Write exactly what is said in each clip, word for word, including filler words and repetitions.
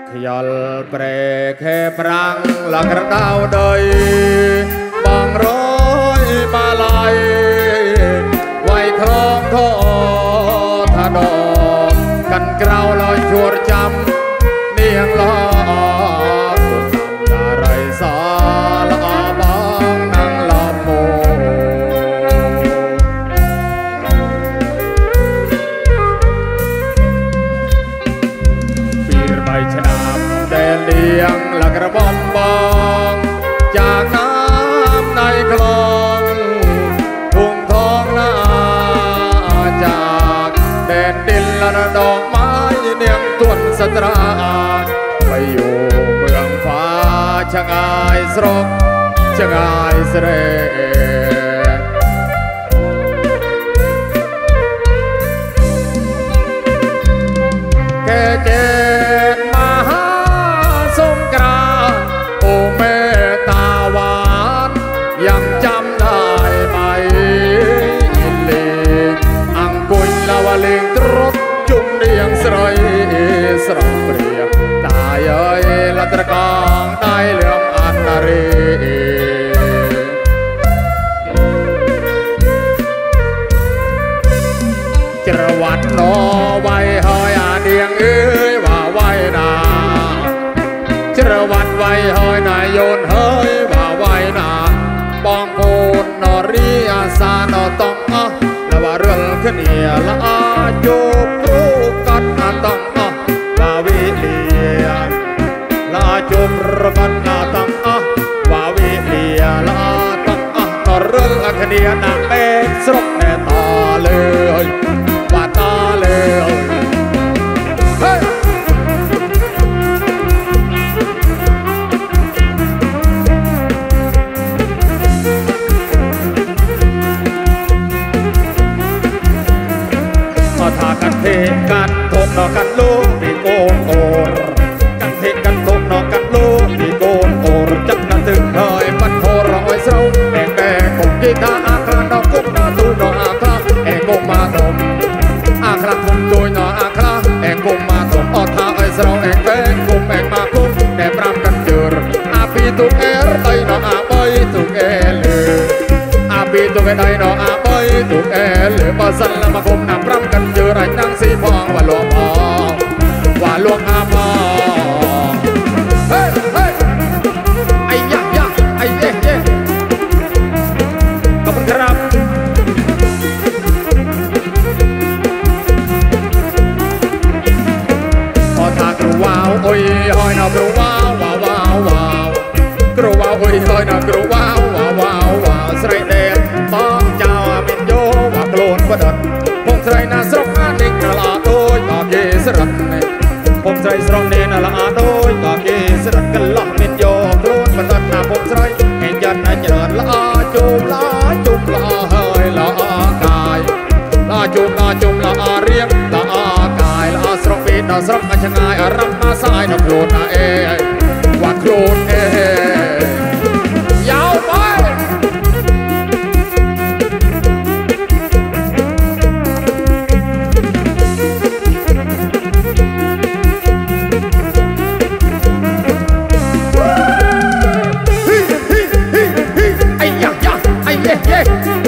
ขยลเปรแค่ปรังหลักระดาวเดยบางร้อยมาลายไว้ครองทอทาดอกกันกราวลอยชวดจำเนียงลอดาไรสาลาบางนางลาโมปีรใบชนะแดนเลียงหลักระบอมบองจากน้ำในคลองทุ่งทองนาจากแดนดินละดอกไม้เนียงต้นสตราไปอยู่เมืองฟ้าชะงายสรกชะงายเสรแก่เจนมหาสงกรานต์โอเมตาหวานยังจำได้ไหมอินลีอังกุยลาวาลิงตรดจุ่มเรียงสรอยสรองเปรียบตายเอ้ยลัตรกองได้เหลื่อมอันนารีจรวัดนอไว้หอยอาเดียงเอ้ยว่าไว้นาจรวัดไว้หอยนายโยนเฮ้ยว่าไว้นาบองโคนนอรีอาสานอต้องอ่ะละว่าเรื่องขึ้นเอียละอาจูบรูกัดอาต้องอ่ะว่าวิเลียละจูบรูกัดอาต้องอ่ะว่าวิเลียละต้องอ่ะนอเรื่องขึ้นเอียนาเป็นสรกแน่ตาเลยว่าตาเลยเฮ้ยถ้ากันเทกันทกนอกันลูกปีโกนโอรกันเทกันทกนอกันลูกปีโกนโอรจับกันถึงเคยมันโครอยเศร้าแองแบกคงกีตาอาคราดอกกุ๊กนาตูนออาคราแองกงมาตมอาคราคงตุยนออาคราแองกงมาตมอท่าไอเศร้าแองแบกคงแองมาคุกแต่ปรำกันเจออาปีตุกเอรไตนออาใบตุกเอลืออาปีตุกเอไตนออาใบตุกเอลือมาสั่นละมาคมนำปรำกันเจอไรนั่งสีพองว่าหลวงพ่อว่าหลวงอาพ่อเฮ้ยเฮ้ยไอ้ยะยะไอ้เย่เย่ขอบคุณครับพอทากระว้าวโอ้ยหอยนอกระว้าวว้าวว้าวว้าวกระว้าวโอ้ยหอยนอกระว้าวว้าวว้าวว้าวใส่เด็ดต้องเจ้ามินโยว่าโกรธว่าดัดผมใส่หน้าสรกอันนี้กระลาโดยตาเกสรัดผมใส่สรกนี่น่าละโดยตาเกสรัดกันละมินโยโกรธว่าดัดหน้าผมใส่แห่งยันน่าเจริญละจุ่มละจุ่มละเฮยละกายละจุ่มละจุ่มละเรียงละกายละสรกปีนสรกอันชงายอารัมมาสายนกโคลนเอว่าโคลนเอยาวไปไอ้ยะยะไอ้เย่เย่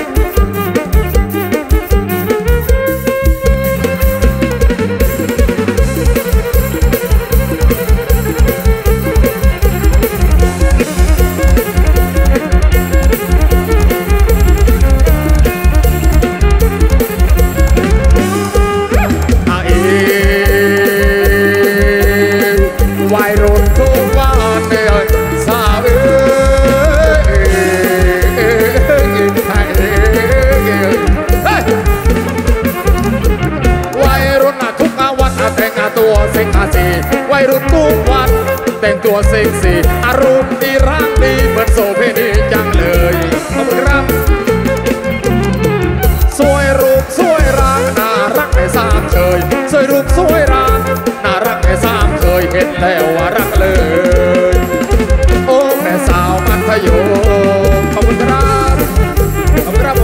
วัยรุ่นทุกวันแต่งตัวเซ็กซี่อารมณ์ดีร่างดีเหมือนโสเภณีจังเลยขอบคุณครับสวยรูปสวยร่างน่ารักไม่สามเคยสวยรูปสวยร่างน่ารักไม่สามเคยเห็นแล้วว่ารักเลยโอ้แม่สาวมัธยมขอบคุณครับขอบคุณครับผม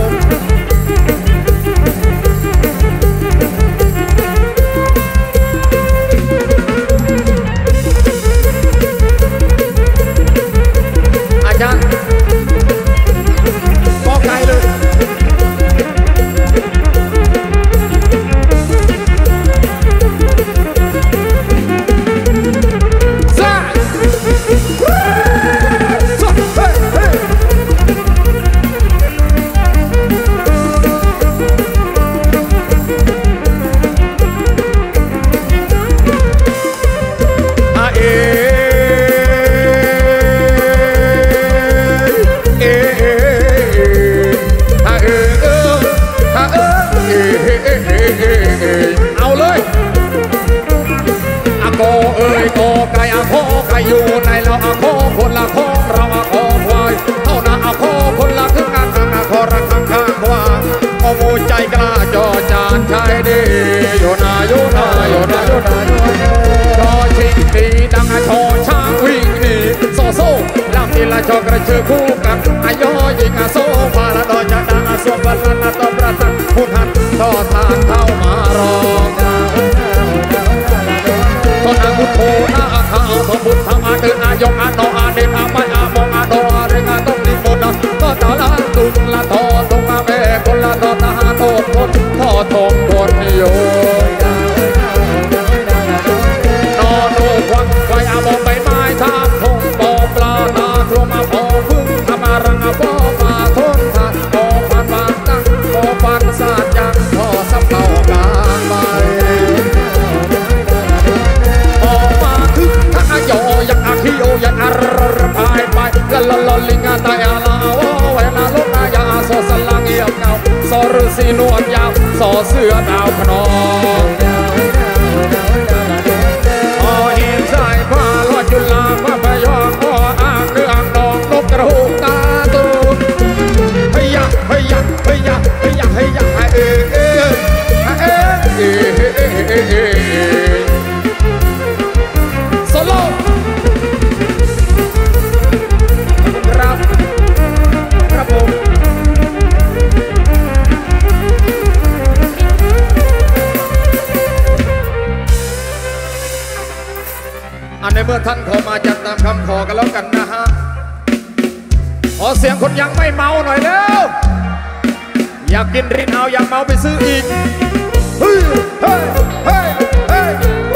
เเอฮะเอเอฮะเอเอเอาเลยอะโกเอ้ยโกไก่อะโคไก่อยู่ในเราอะโคคนละโคเราอะโคควายเท่านั้นอะโคคนละครึ่งอะข้างอะโคระข้างข้างควางโอ้โมใจกล้าจอจานชายดีโยนาโยนาโยนาโยนาโยนาชอชิงดีดังอะชอช้างวิ่งหนีโซโซ่ลำนี้ละชอกระเชือคู่กันอะยอยิงอะโซฟาละดอจะดังอะสวมบัลลังอะตบประทันพูดหันต่อทานเข้ามารองตอนอาบุตโธนาอาคาพระบุตรธรรมอาเดินอายกอาโนอาเดนอาไปอามองอาโดอาเรงอาต้องนิมนต์ก็ตาลาตุงละทอตรงอาแม่คนละทอตาหาโตทนทอทงคนโยนอนโนควันไฟอามองใบไม้ทามทงปอปลาตาครมาพอพึ่งทำมารังอาปอมาทนทานปอพันบางตั้งปอปันสาดยังพอสับเก่ากลางใบโยยังอาคิโอยังอารพายไปละละละลิงาตายอาลาโอเวลาลงนายาโซสลังเงียบเงาโซฤาษีนวลยาวโซเสือดาวพนองพอเห็นสายฟ้าลอยจุฬาฟ้าพยองพออ่างเรื่องดองนกกระหูกตาตูเฮียเฮียเฮียเฮียเฮียเอเอเอเอเอโซโล่ครับครับผมอันในเมื่อท่านขอมาจัดตามคำขอกันแล้วกันนะฮะขอเสียงคนยังไม่เมาหน่อยแล้วอยากกินรินเอาอยากเมาไปซื้ออีกเฮ้ยเฮ้ยเฮ้ยเฮ้ย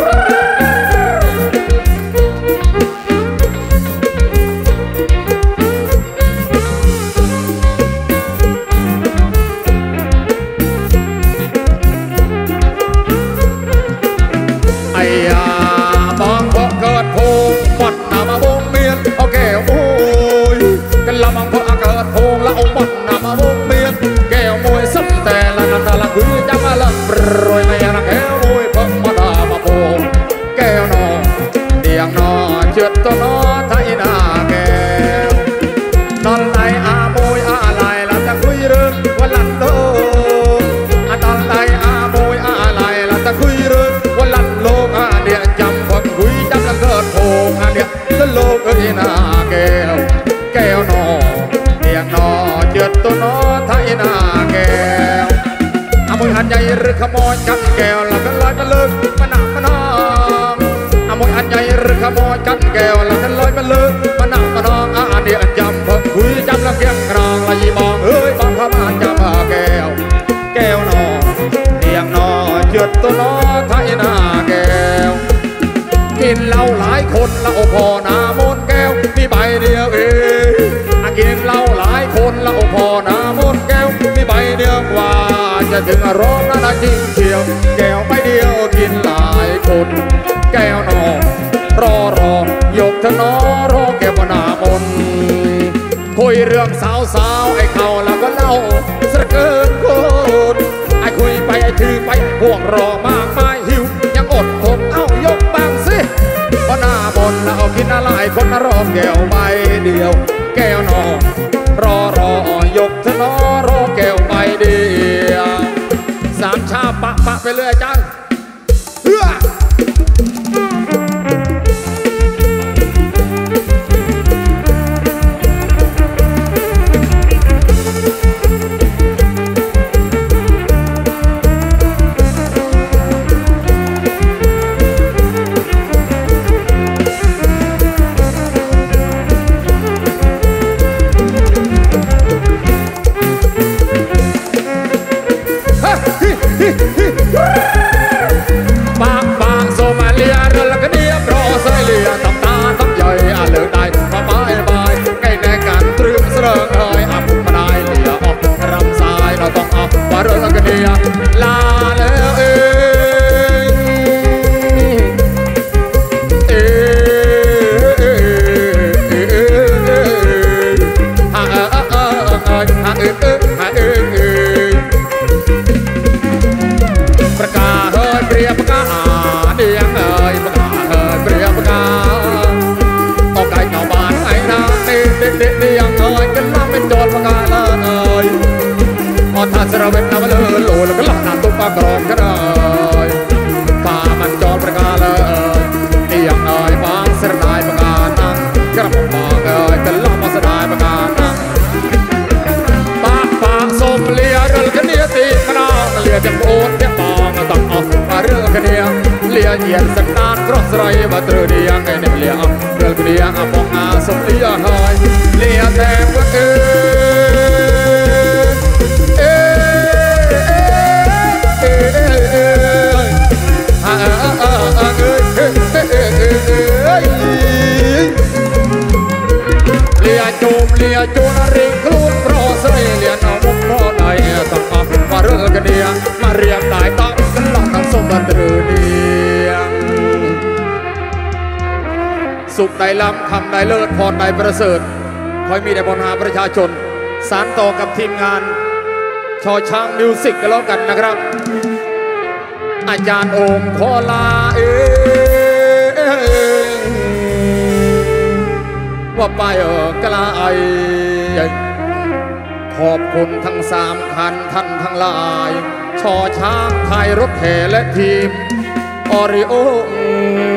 ไอ้ยาบางพอเกิดโพงหมดนามาวงเมียนโอเคโอ้ยกันละบางพอเกิดโพงละเอาหมดนามาวงเมียนแก้วมวยสัมแต่ละนันตะละคุยจังละรวยไม่ละแก้วมวยเพิ่งมาดามาโพงแก้วนอเดียงนอเจือดตัวนอไทยนาแก้วนอนไหลอามวยอะไรละจะคุยเรื่องวันลันโตตอนไหลอามวยอะไรละจะคุยเรื่องวันลันโลกอาเดียจำคนคุยจำละเกิดโพงอาเดียตะโลกเอ้ยนาแก้วแก้วนอเดียงนอเจือดตัวนอไทยนาแก้วอามวยอันใหญ่หรือขโมยกันแก้วละกันลอยมาเลิกมาหนักมาน้องอามวยอันใหญ่หรือขโมยกันแก้วละกันลอยมาเลิกมาหนักมาน้องอาเดียจำคนคุยจำละเกียงกรองละยีบองเอ้ยบางขมานจำแก้วแก้วนอเดียงนอเจือดตัวนอไทยนาแก้วกินเหล้าหลายคนละโอพอหน้ามนแก้วมีใบเดียวเองกินเหล้าหลายคนละโอพอหน้ามนแก้วมีใบเดียวกว่าจะถึงร้องนั้นจริงเชียวแก้วใบเดียวกินหลายคนแก้วนอรอรอยกเธอนอรอแก้วหน้ามนคุยเรื่องสาวสาวไอ้เขาแล้วก็เล่าสะเกินคนไอ้คุยไปไอ้ถือไปพวกรอมากมายหิวยังอดคงเอ้ายกบางสิเพราะหน้าบนเรากินอะไรคนรอแก้วใบเดียวแก้วนอรอรอยกเธอนอรอแก้วใบเดียวสามชาปะปะไปเรื่อยจังเฮ้อสระเวทน้ำเลือโลแล้วก็หลับน้ำตุ้มปากรองก็ได้ตามันจอดประกาเลยเอียงเอ่ยบางเสดายประกานั่งกระผมมองเอ่ยเป็นลำมาเสดายประกานั่งปากปากสมเลียเรือกันเนียตีมะนาวเลียจังโอนเทียบปองตักออกมาเรือกันเนียเลียเหยียดสักนานเพราะไรมาเตอเดียงไงเนี่ยเลียเรือกันเนียมองอาสมเลียหายเลียแต่ว่าเอเลียจูมเลียจูนริงคลุนเพราะใส่เลียนเอามุกเพราะใดต้องเอามาเรื่องกันเดียมาเรียมได้ต้องกันหลังทั้งสมบัติเรือเดียงสุขใดล้ำคำใดเลิศพรใดประเสริฐคอยมีแต่ปัญหาประชาชนสานต่อกับทีมงานชอช้างมิวสิกกันแล้วกันนะครับอาจารย์โอมขอลาเอว่าไปเออกลาไอขอบคุณทั้งสามคันท่านทั้งหลายชอช้างไทยรถแห่และทีมออริโอ